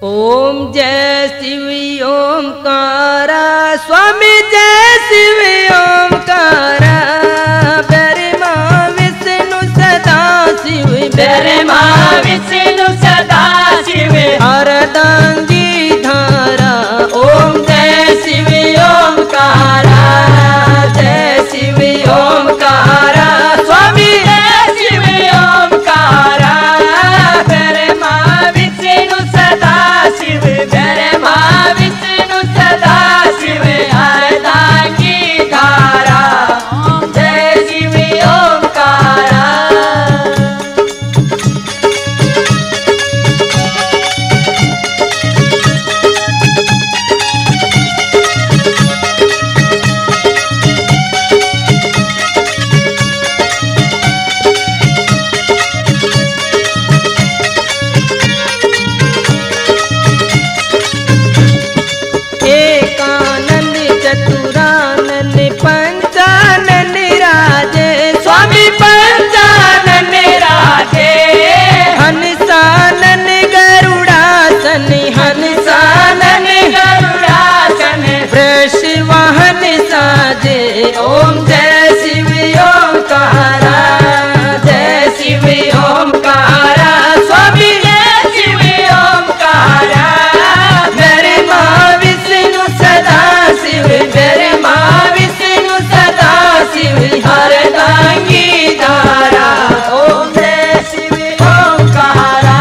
ओम जय शिव ओमकारा स्वामी जय शिव ओमकारा ब्रह्मा विष्णु सदा शिव ब्रह्मा विष्णु सदा शिव अर्धांगी धारा ओम जय शिव ओमकारा जय शिव ओमकारा स्वामी जय शिव ओमकारा ब्रह्मा विष्णु सदा शिव ब्रह्मा विष्णु सदा शिव अर्धांगी धारा ओम जय शिव ओमकारा। एकानंद चतुरानंद पंचानंद राजे स्वामी पंचानन राधे हंसानंद गरुड़ासन हंसानन गरुड़ासन वृष वाहन साजे ओम जय शिव ओमकारा जय शिव ओमकारा स्वामी जय शिव ओमकारा ब्रह्मा विष्णु सदा शिव ब्रह्मा विष्णु सदा शिव अर्धांगी धारा ओम जय शिव ओमकारा।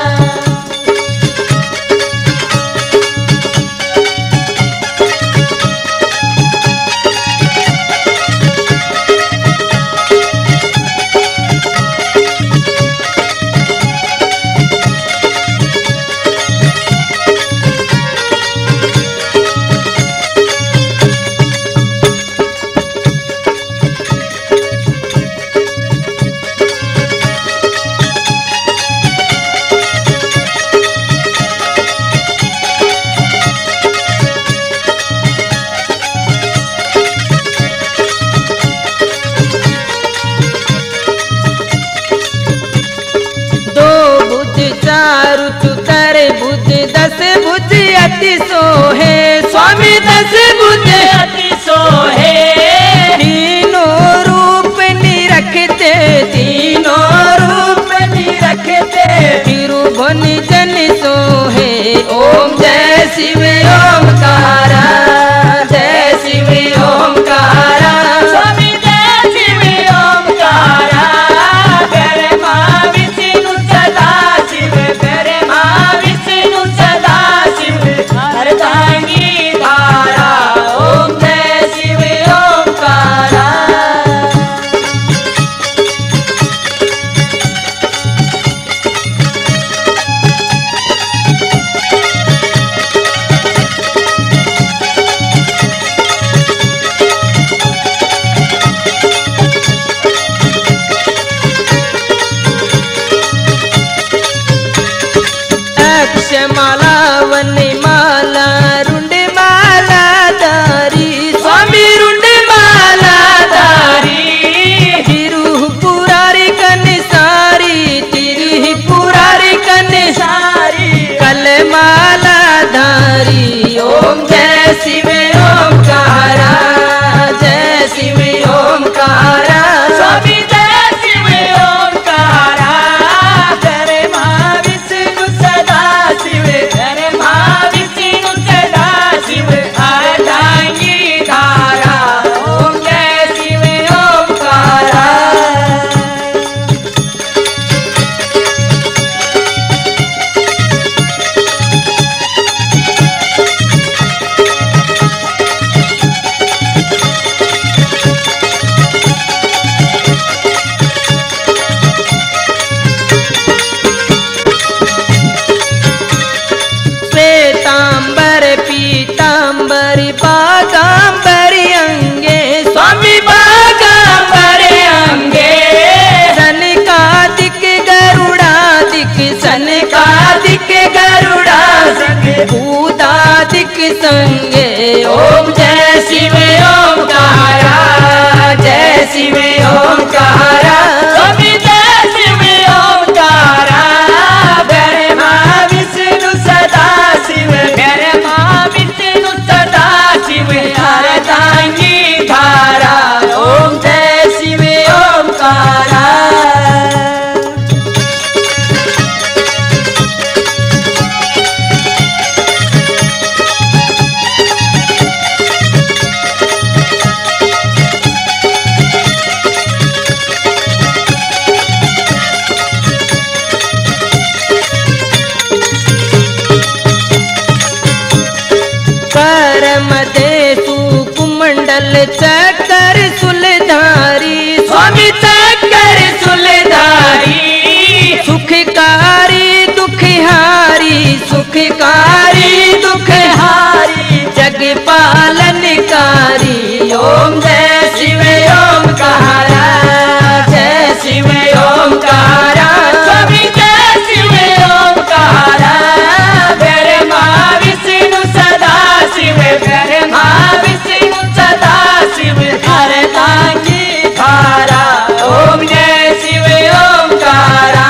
दो भुज चारु चुतर भुज दस भुज अति सोहे स्वामी दस बुध अति सोहे तीनों रूप निरखते तीनों रूप निरखते तिरुभुवन जन सोहे ओम जय शिव ओमकारा जय शिव ओमकारा स्वामी जय शिव ओमकारा ब्रह्मा विष्णु सदा शिव ब्रह्मा विष्णु सदा शिव अर्धांगी धारा ओम जय शिव ओमकारा। अक्षमाला वन माला रुंड माला धारी स्वामी रुंड माला धारी तिरु पुरारी कन सारी तिरु पुरारी कन सारी कल माला धारी ओम जय शिव ओमकारा जय शिव ओमकारा स्वामी जय शिव ओमकारा ब्रह्मा विष्णु सदा शिव ब्रह्मा विष्णु सदा शिव अर्धांगी धारा ओम जय शिव ओमकारा। श्वेतांबर पीतांबर बागांबर अंगे स्वामी बागांबर अंगे सनकादिक गरुड़ादिक सनकादिक गरुड़ा संगे भूतादिक संगे ओम जय शिव ओमकारा जय शिव ओमकारा स्वामी जय शिव ओमकारा ब्रह्मा विष्णु सदा मदेशु कुमंडल चक्कर सुलधारी, स्वामी चक्कर सुलधारी, सुखकारी दुखहारी, सुखकारी दुखहारी, जग पालनकारी। ओम जय शिव ओमकारा, जय शिव ओमकारा, स्वामी जय शिव ओमकारा। ब्रह्मा विष्णु सदा शिव, ब्रह्मा विष्णु सदा शिव, हरतांगी धारा। ओम जय शिव ओमकारा।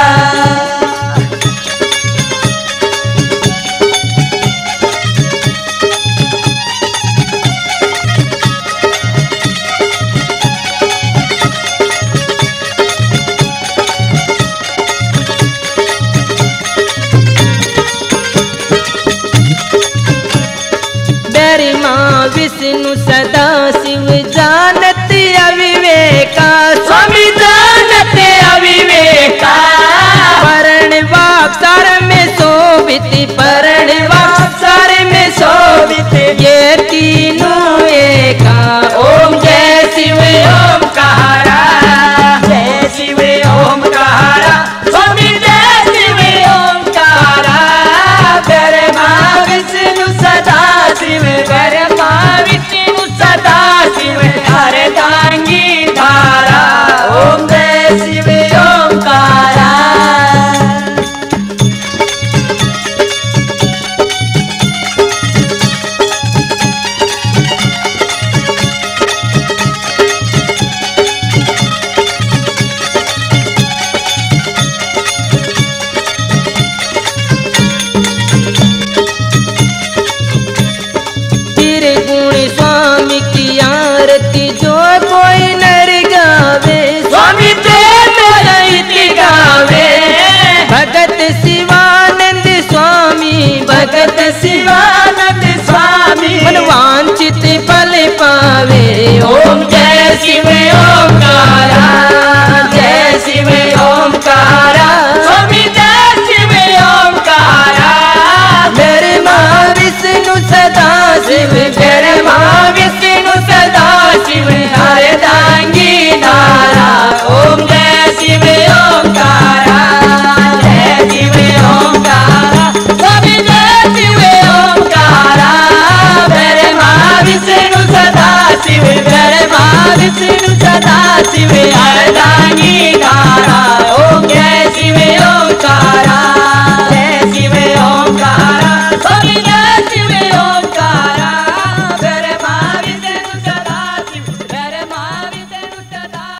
ब्रह्मा विष्णु सदा शिव जानत अविवेका, स्वामी जानते अविवेका। पर्णवाक्षर में शोभित, पर्णवाक्षर में शोभित, ये तीनों एका। ओम जय शिव ओमकारा, जय शिव ओमकारा, स्वामी जय शिव ओमकारा। ब्रह्मा विष्णु सदा शिव,